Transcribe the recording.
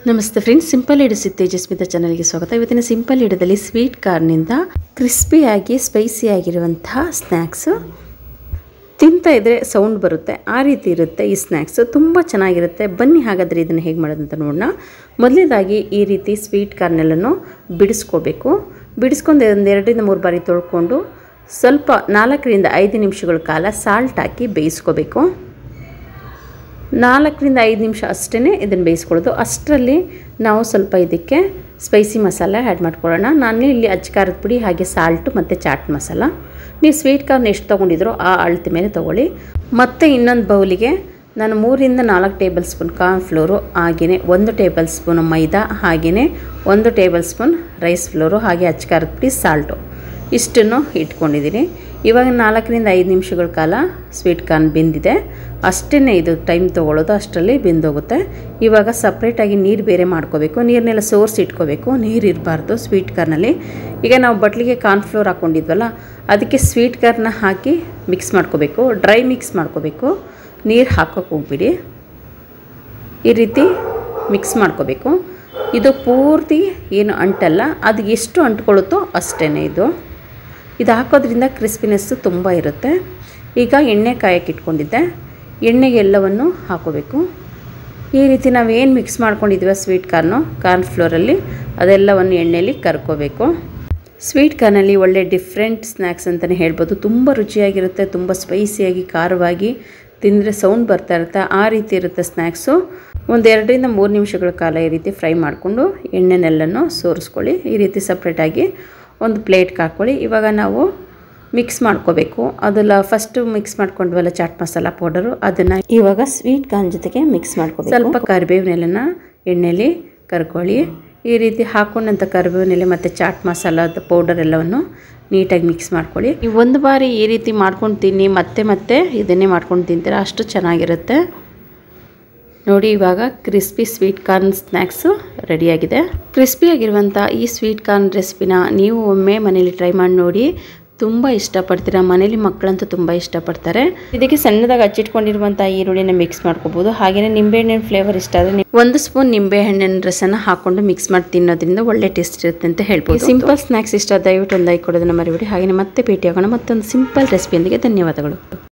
ನಮಸ್ತೆ friends, simple ಇಡ್ ತೇಜಸ್ಮಿತಾ ಚಾನಲ್ಗೆ ಸ್ವಾಗತ. ಇವತ್ತಿನ ಸಿಂಪಲ್ ಇಡದಲ್ಲಿ ಸ್ವೀಟ್ ಕಾರ್ನಿಂದ ಕ್ರಿಸ್ಪಿಯಾಗಿ ಸ್ಪೈಸಿಯಾಗಿರುವಂತಹ ಸ್ನ್ಯಾಕ್ಸು. ತಿಂತಾ ಇದ್ದರೆ ಸೌಂಡ್ ಬರುತ್ತೆ, ಆ ರೀತಿ ಇರುತ್ತೆ ಈ ಸ್ನ್ಯಾಕ್ಸು. ತುಂಬ ಚೆನ್ನಾಗಿರುತ್ತೆ. ಬನ್ನಿ ಹಾಗಾದರೆ ಇದನ್ನು ಹೇಗೆ ಮಾಡೋದಂತ ನೋಡೋಣ. ಮೊದಲನೇದಾಗಿ ಈ ರೀತಿ ಸ್ವೀಟ್ ಕಾರ್ನೆಲ್ಲನೂ ಬಿಡಿಸ್ಕೋಬೇಕು. ಬಿಡಿಸ್ಕೊಂಡು ಒಂದು 2-3 ಬಾರಿ ತೊಳ್ಕೊಂಡು ಸ್ವಲ್ಪ 4-5 ನಿಮಿಷಗಳ ಕಾಲ ಸಾಲ್ಟ್ ಹಾಕಿ ಬೇಯಿಸ್ಕೋಬೇಕು. 4-5 ನಿಮಿಷ ಅಷ್ಟೇ ಇದನ್ನು ಬೇಯಿಸ್ಕೊಳ್ಳೋದು. ಅಷ್ಟರಲ್ಲಿ ನಾವು ಸ್ವಲ್ಪ ಇದಕ್ಕೆ ಸ್ಪೈಸಿ ಮಸಾಲ ಆ್ಯಡ್ ಮಾಡ್ಕೊಳ್ಳೋಣ. ನಾನು ಇಲ್ಲಿ ಅಜ್ಕಾರದ ಪುಡಿ ಹಾಗೆ ಸಾಲ್ಟು ಮತ್ತು ಚಾಟ್ ಮಸಾಲ. ನೀವು ಸ್ವೀಟ್ ಕಾರ್ನ್ ಎಷ್ಟು ತೊಗೊಂಡಿದ್ರೋ ಆ ಅಳತೆ ಮೇಲೆ ತೊಗೊಳ್ಳಿ. ಮತ್ತು ಇನ್ನೊಂದು ಬೌಲಿಗೆ ನಾನು 3-4 ಟೇಬಲ್ ಸ್ಪೂನ್ ಕಾರ್ನ್ ಫ್ಲೋರು, ಹಾಗೆಯೇ 1 ಟೇಬಲ್ ಸ್ಪೂನ್ ಮೈದಾ, ಹಾಗೆಯೇ 1 ಟೇಬಲ್ ಸ್ಪೂನ್ ರೈಸ್ ಫ್ಲೋರು, ಹಾಗೆ ಅಜ್ಕಾರದ ಪುಡಿ, ಸಾಲ್ಟು ಇಷ್ಟನ್ನು ಇಟ್ಕೊಂಡಿದ್ದೀನಿ. ಇವಾಗ 4-5 ನಿಮಿಷಗಳ ಕಾಲ ಸ್ವೀಟ್ ಕಾರ್ನ್ ಬೆಂದಿದೆ. ಅಷ್ಟೇ ಇದು ಟೈಮ್ ತೊಗೊಳ್ಳೋದು, ಅಷ್ಟರಲ್ಲಿ ಬೆಂದೋಗುತ್ತೆ. ಇವಾಗ ಸಪ್ರೇಟಾಗಿ ನೀರು ಬೇರೆ ಮಾಡ್ಕೋಬೇಕು. ನೀರನ್ನೆಲ್ಲ ಸೋರಿಸಿ ಇಟ್ಕೋಬೇಕು, ನೀರು ಇರಬಾರ್ದು ಸ್ವೀಟ್ ಕಾರ್ನಲ್ಲಿ. ಈಗ ನಾವು ಬಟ್ಲಿಗೆ ಕಾರ್ನ್ಫ್ಲೋರ್ ಹಾಕ್ಕೊಂಡಿದ್ವಲ್ಲ, ಅದಕ್ಕೆ ಸ್ವೀಟ್ ಕಾರ್ನ ಹಾಕಿ ಮಿಕ್ಸ್ ಮಾಡ್ಕೋಬೇಕು. ಡ್ರೈ ಮಿಕ್ಸ್ ಮಾಡ್ಕೋಬೇಕು, ನೀರು ಹಾಕೋಕ್ಕೆ ಹೋಗ್ಬಿಡಿ. ಈ ರೀತಿ ಮಿಕ್ಸ್ ಮಾಡ್ಕೋಬೇಕು. ಇದು ಪೂರ್ತಿ ಏನು ಅಂಟಲ್ಲ, ಅದು ಎಷ್ಟು ಅಂಟ್ಕೊಳ್ಳುತ್ತೋ ಅಷ್ಟೇ ಇದು ಹಾಕೋದ್ರಿಂದ ಕ್ರಿಸ್ಪಿನೆಸ್ಸು ತುಂಬ ಇರುತ್ತೆ. ಈಗ ಎಣ್ಣೆ ಕಾಯಕ್ಕೆ ಇಟ್ಕೊಂಡಿದ್ದೆ, ಎಣ್ಣೆಗೆ ಎಲ್ಲವನ್ನು ಹಾಕೋಬೇಕು. ಈ ರೀತಿ ನಾವೇನು ಮಿಕ್ಸ್ ಮಾಡ್ಕೊಂಡಿದ್ದೀವಿ ಸ್ವೀಟ್ ಕಾರ್ನ್ ಫ್ಲೋರಲ್ಲಿ ಅದೆಲ್ಲವನ್ನು ಎಣ್ಣೆಯಲ್ಲಿ ಕರ್ಕೋಬೇಕು. ಸ್ವೀಟ್ ಕಾರ್ನಲ್ಲಿ ಒಳ್ಳೆ ಡಿಫ್ರೆಂಟ್ ಸ್ನ್ಯಾಕ್ಸ್ ಅಂತಲೇ ಹೇಳ್ಬೋದು. ತುಂಬ ರುಚಿಯಾಗಿರುತ್ತೆ, ತುಂಬ ಸ್ಪೈಸಿಯಾಗಿ ಖಾರವಾಗಿ ತಿಂದರೆ ಸೌಂಡ್ ಬರ್ತಾ ಇರುತ್ತೆ, ಆ ರೀತಿ ಇರುತ್ತೆ ಸ್ನ್ಯಾಕ್ಸು. ಒಂದು 2-3 ನಿಮಿಷಗಳ ಕಾಲ ಈ ರೀತಿ ಫ್ರೈ ಮಾಡಿಕೊಂಡು ಎಣ್ಣೆನೆಲ್ಲನೂ ಸೋರಿಸ್ಕೊಳ್ಳಿ. ಈ ರೀತಿ ಸಪ್ರೇಟಾಗಿ ಒಂದು ಪ್ಲೇಟ್ಗೆ ಹಾಕ್ಕೊಳ್ಳಿ. ಇವಾಗ ನಾವು ಮಿಕ್ಸ್ ಮಾಡ್ಕೋಬೇಕು. ಅದೆಲ್ಲ ಫಸ್ಟು ಮಿಕ್ಸ್ ಮಾಡ್ಕೊಂಡ್ವಲ್ಲ ಚಾಟ್ ಮಸಾಲ ಪೌಡರು, ಅದನ್ನು ಇವಾಗ ಸ್ವೀಟ್ ಕಾರ್ನ್ ಜೊತೆಗೆ ಮಿಕ್ಸ್ ಮಾಡ್ಕೋಬೇಕು. ಸ್ವಲ್ಪ ಕರಿಬೇವಿನೆಲೆನ ಎಣ್ಣೆಯಲ್ಲಿ ಕರ್ಕೊಳ್ಳಿ. ಈ ರೀತಿ ಹಾಕೊಂಡಂಥ ಕರಿಬೇವಿನೆಲೆ ಮತ್ತು ಚಾಟ್ ಮಸಾಲದ ಪೌಡರ್ ಎಲ್ಲವನ್ನು ನೀಟಾಗಿ ಮಿಕ್ಸ್ ಮಾಡ್ಕೊಳ್ಳಿ. ನೀವು ಒಂದು ಬಾರಿ ಈ ರೀತಿ ಮಾಡ್ಕೊಂಡು ತಿನ್ನಿ, ಮತ್ತೆ ಇದನ್ನೇ ಮಾಡ್ಕೊಂಡು ತಿಂತೀರ, ಅಷ್ಟು ಚೆನ್ನಾಗಿರುತ್ತೆ ನೋಡಿ. ಇವಾಗ ಕ್ರಿಸ್ಪಿ ಸ್ವೀಟ್ ಕಾರ್ನ್ ಸ್ನ್ಯಾಕ್ಸು ರೆಡಿಯಾಗಿದೆ. ಕ್ರಿಸ್ಪಿಯಾಗಿರುವಂಥ ಈ ಸ್ವೀಟ್ ಕಾರ್ನ್ ರೆಸಿಪಿನ ನೀವು ಒಮ್ಮೆ ಮನೇಲಿ ಟ್ರೈ ಮಾಡಿ ನೋಡಿ, ತುಂಬ ಇಷ್ಟಪಡ್ತೀರಾ. ಮನೇಲಿ ಮಕ್ಕಳಂತೂ ತುಂಬ ಇಷ್ಟಪಡ್ತಾರೆ. ಇದಕ್ಕೆ ಸಣ್ಣದಾಗಿ ಹಚ್ಚಿಟ್ಕೊಂಡಿರುವಂಥ ಈರುಳ್ಳಿನ ಮಿಕ್ಸ್ ಮಾಡ್ಕೋಬೋದು. ಹಾಗೆಯೇ ನಿಂಬೆಹಣ್ಣಿನ ಫ್ಲೇವರ್ ಇಷ್ಟ ಆದರೆ 1 ಸ್ಪೂನ್ ನಿಂಬೆಹಣ್ಣಿನ ರಸನ ಹಾಕ್ಕೊಂಡು ಮಿಕ್ಸ್ ಮಾಡಿ ತಿನ್ನೋದ್ರಿಂದ ಒಳ್ಳೆ ಟೇಸ್ಟ್ ಇರುತ್ತೆ ಅಂತ ಹೇಳ್ಬೋದು. ಸಿಂಪಲ್ ಸ್ನ್ಯಾಕ್ಸ್ ಇಷ್ಟ, ದಯವಿಟ್ಟು ಒಂದು ಲೈಕ್ ಕೊಡೋದನ್ನು ಮರಿಬೇಡಿ. ಹಾಗೆಯೇ ಮತ್ತೆ ಭೇಟಿಯಾಗೋಣ ಮತ್ತೊಂದು ಸಿಂಪಲ್ ರೆಸಿಪಿಯೊಂದಿಗೆ. ಧನ್ಯವಾದಗಳು.